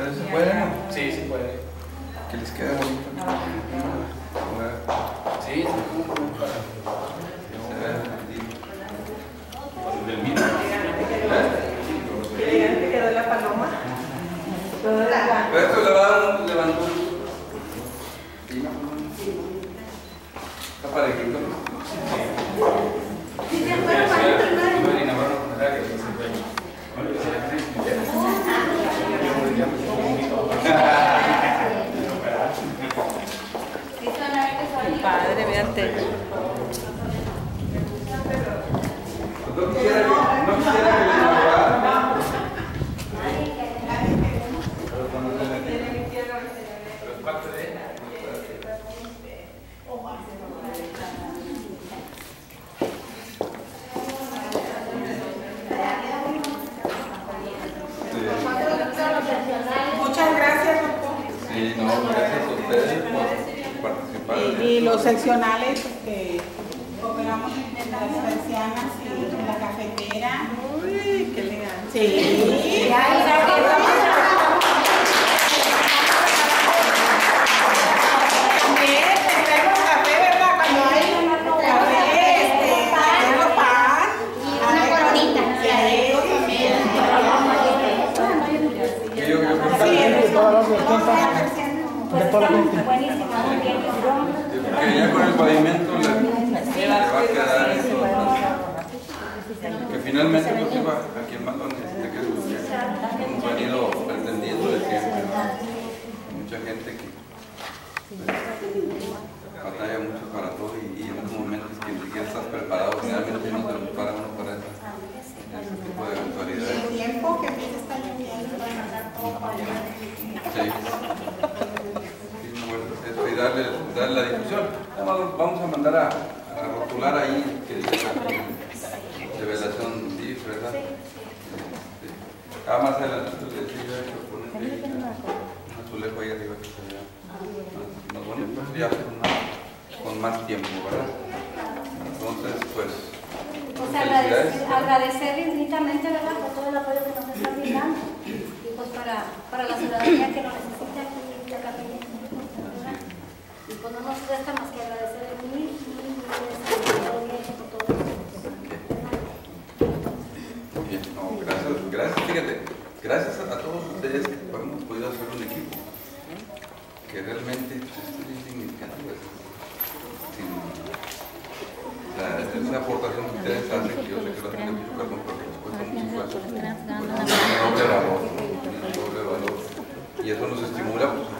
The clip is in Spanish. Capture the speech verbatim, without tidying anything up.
¿Ustedes se pueden? Sí, sí puede. ¿Qué les queda bonito? Sí, sí. Del mismo. Qué elegante quedó la paloma. Pero esto le va a dar un levantón. Está parejito. Sí, se acuerdan, padre, véate. No quisiera que, no quisiera que le enamorara. Pero es parte de ella. Muchas gracias, doctor. Sí, no, gracias a ustedes por participar. Y, y los seccionales que cooperamos en las persianas y en la cafetera. Uy, qué elegante. Sí. También les traigo café, ¿verdad? Cuando hay café, este, traigo pan. Una coronita. Sí, también. Sí, yo creo que Sí, sí, todas las persianas. Pues está buenísimo, muy bien. porque ya con el pavimento le, le va a quedar eso. Que finalmente pues iba a quien más lo necesite, que es usted. Hemos venido pretendiendo de siempre. Mucha gente que batalla mucho para todo y, y en estos momentos que ni siquiera estás preparado, finalmente no te lo prepara uno para ese, ese tipo de eventualidades. El tiempo que empieza a estar lloviendo para mandar todo para allá. Sí. Sí, bueno, eso y darle, darle la difusión. Además, vamos a mandar a, a rotular ahí que dice revelación D I F, ¿verdad? Sí. Ah, más adelante les decía que ponen un azulejo ahí arriba que se vea más bonito, ya con más, con más tiempo, ¿verdad? Entonces, pues, Pues agradecer, agradecerle infinitamente, ¿verdad?, por todo el apoyo que nos está brindando y pues para, para la ciudadanía que lo necesita aquí en la capilla, ¿verdad? Y pues no nos resta más que agradecerle mil, mil, mil veces por todo eso. bien, no, gracias, gracias, fíjate, gracias a, a todos ustedes que hemos podido hacer un equipo que realmente pues, esto es insignificante, pues, sin la, esa aportación que ustedes hacen, que yo sé que lo hacen de mucho carbón, porque les cuesta mucho esfuerzo, pues, tiene doble valor, tiene doble valor, y eso nos estimula, pues,